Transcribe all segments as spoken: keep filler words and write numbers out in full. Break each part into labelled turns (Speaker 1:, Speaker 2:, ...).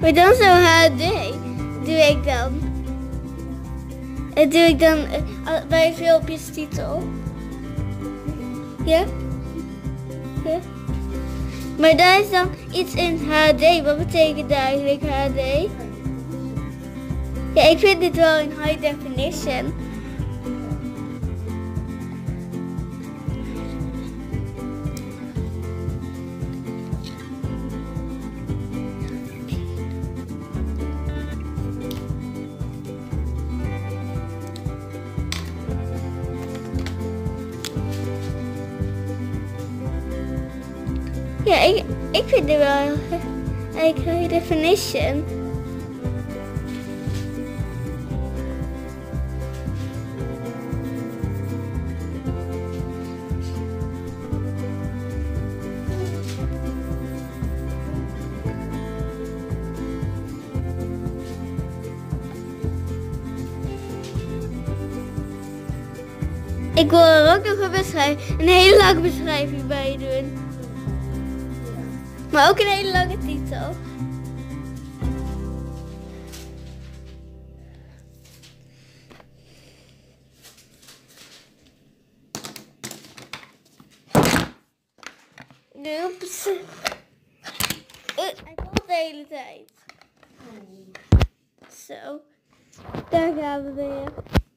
Speaker 1: Maar dan zo H D doe ik dan. Dat doe ik dan uh, bij filmpjes titel. Ja? Ja? Maar daar is dan iets in H D. Wat betekent daar eigenlijk H D? Ja, ik vind dit wel in high definition. Ja, ik, ik vind het wel eigenlijk high definition. Ik wil er ook nog een, beschrijving, een hele lange beschrijving bij doen. Maar ook een hele lange titel. Oeps. Hij valt de hele tijd. Zo. Daar gaan we weer.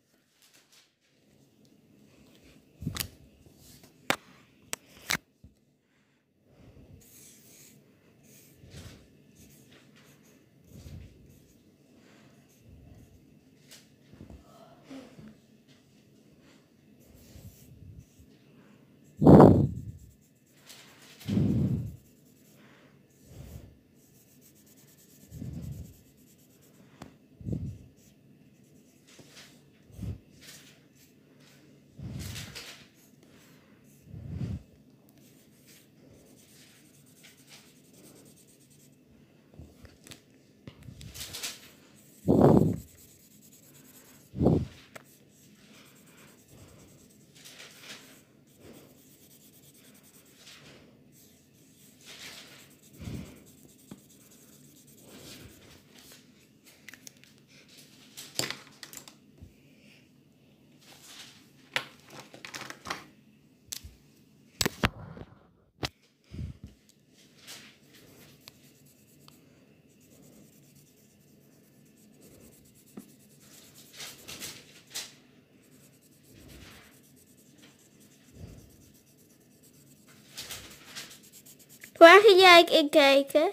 Speaker 1: Waar ga jij in kijken?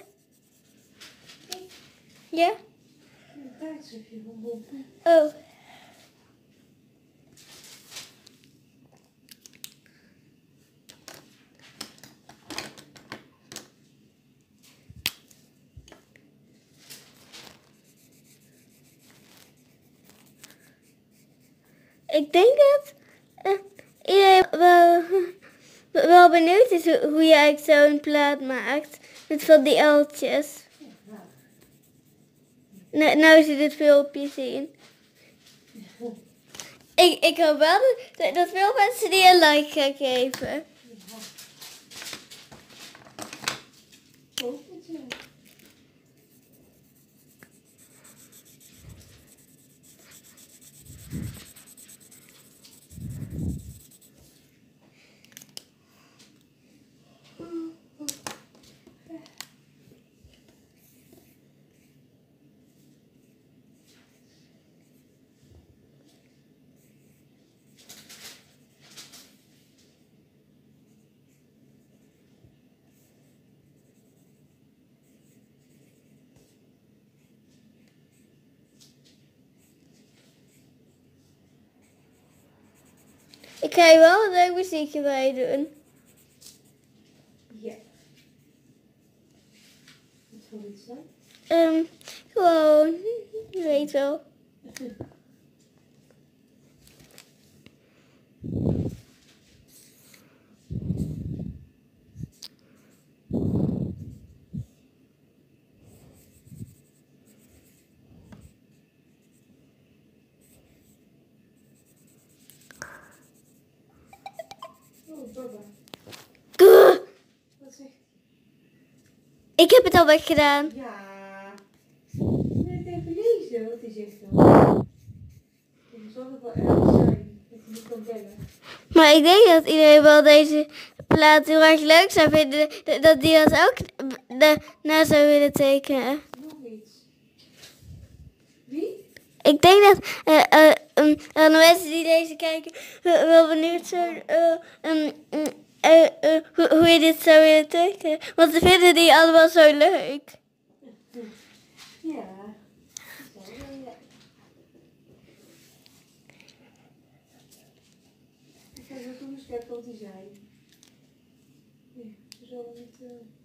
Speaker 1: Ja? Oh. Ik denk dat uh, iedereen wel, wel benieuwd is hoe, hoe je eigenlijk zo'n plaat maakt. Met van die uiltjes. Nou, nou ze dit filmpje zien. Ik, ik hoop wel dat, dat veel mensen die een like gaan geven. Ik ga je wel een leuk muziekje bij doen.
Speaker 2: Ja. Wat voor iets dan?
Speaker 1: Um, gewoon, je weet wel.
Speaker 2: Baba.
Speaker 1: Kuh!
Speaker 2: Wat zegt hij?
Speaker 1: Ik heb het al weggedaan.
Speaker 2: Ja. Hoezo? Wat hij zegt dan? Ik zal het wel ergens zijn. Dat hij niet kan bellen.
Speaker 1: Maar ik denk dat iedereen wel deze plaat heel erg leuk zou vinden. d- Dat die dat ook na- na zou willen tekenen.
Speaker 2: Nog iets. Wie?
Speaker 1: Ik denk dat eh, eh, um, aan de mensen die deze kijken wel wel benieuwd zijn eh, um, um, eh, eh, hoe, hoe je dit zou willen tekenen. Want ze vinden die allemaal zo leuk.
Speaker 2: Ja. Dat zal wel, ja. Ik ga zo eens kijken wat hij zei. Nee, ze zullen niet... Uh...